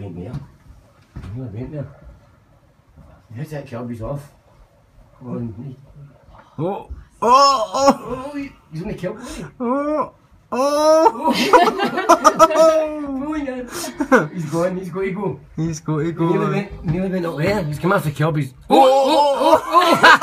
vent mere. Nu er vent mere. Jeg tager Kjørbis off. Isn't it Kjørbis? He's going. He's going. Never been over here. He's come after Kjørbis.